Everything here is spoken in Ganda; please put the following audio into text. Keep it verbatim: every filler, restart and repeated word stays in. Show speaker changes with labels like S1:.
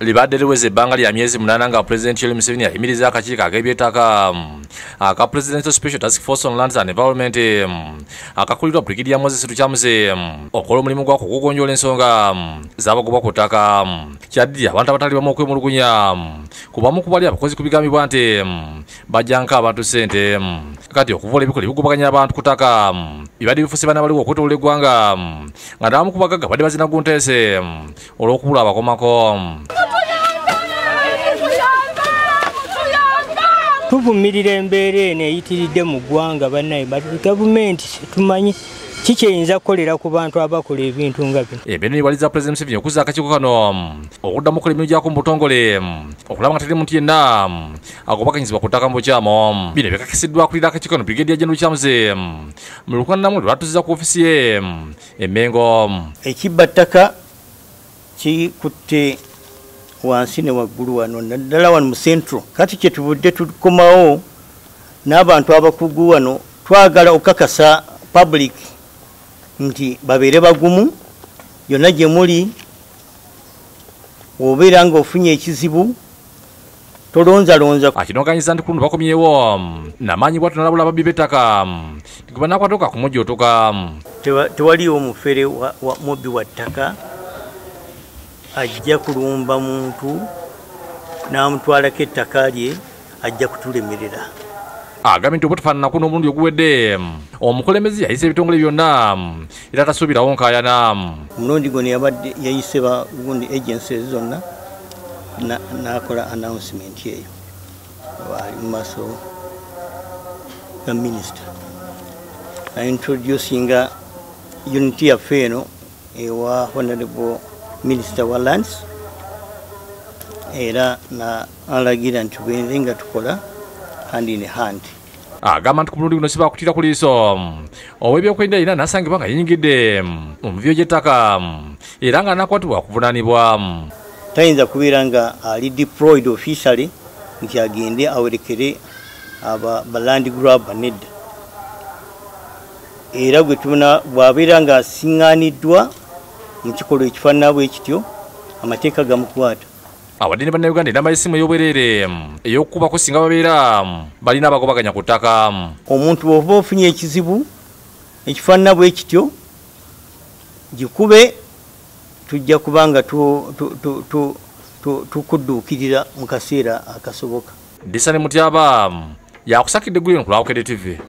S1: libadde liweze ebbanga lya myezi munana nga President Yoweri Museveni ayimiriza akakiiko ak'eby'ettaka aka Presidential Special Task Force on Lands and Environment akakulirwa Brigadier Moses Lukyamuze okola omulimu gwako okugonjoola ensonga z'abagobwa ku ttaka. Kyaddira abantu abatali bamu okwemulugunya ku bamu ku bali abakozi ku bigambibwa nti bajjanka abantu ssente kati okuvoola ebikola ebigobaganya abantu ku ttaka bibadde bifuuse bana baliwo okwetoolola eggwanga nga n'abamu ku bagagga badde bazina gunteese olw'okubula abakomako.
S2: Tuvumirira embeera eno eyitiridde mu ggwanga bannaye gavumenti tumanyi kikyeyinza kukolera ku bantu abakola ebintu nga bino.
S1: Embeera ewaliza Pulezidenti Museveni okuza akakiiko kano okuddamu okukola emirimu gyako mu butongole okulaba nga teri muntu yenna agobaganyizibwa ku ttaka mu bukyamu. Bino byakakisiddwa akulira akakiiko kano Brigadier General Lukyamuze mu lukwano namu lwatuziza ku ofisi ye e Mengo.
S3: Ekibba ttaka kikutte wansi ne waggulu wano naddala wano mu central. Kati kyetuvudde tukomawo n'abantu abakugu wano twagala okukakasa public nti babeere bagumu yonna gye muli obeera nga ofunye ekizibu tolonzalonza.
S1: Akinoganyiza nti kulundu bakomyewo n'amaanyi bwatu n'alabula ababbi b'ettaka kuba nakwatoka kumujootoka.
S3: Tewaliwo mufere wa mubbi wa ttaka ajja kulumba muntu n'amutwalako ettaka lye ajja kutulemerera.
S1: Agambye nti obutufaanana kuno omulundi oguwedde omukulembeze yayise ebitongole byonna era tasuubirawo nkaayana.
S3: Omulundi guno yabadde yayise bagundi agencies zonna n'akola announcement eyo ali mu maaso ga minisita introducinga unity yaffe eno ewa honorable Minister wa Lands era na alagira nti tubeere nga tukola hand in hand.
S1: Agamba nti ku mulundi guno si baakutira ku liiso ow'ebyokwerinda yenna n'asangibwa nga yenyigidde mu muvyo gy'ettaka era nga anakwatibwa kuvunaanibwa.
S3: Tayinza kubeera nga ali deployed officially nti agende awerekere aba baland grab nedda. Era gwe tubona bw'abeera nga asiŋŋaaniddwa mu kikolwa ekifaanana bwe kityo amateeka gamukwata.
S1: Awadde ne bannayuganda enamba y'essimu ey'obwereere ey'okukubako singa babeera balina abagobaganya ku ttaka.
S3: Omuntu bw'oba ofunye ekizibu ekifaanana bwe kityo gikube tujja kuba nga tukudduukirira mu kaseera akasoboka.
S1: Disane Mutyaba yakusakidde Green ku Lwawukede T V.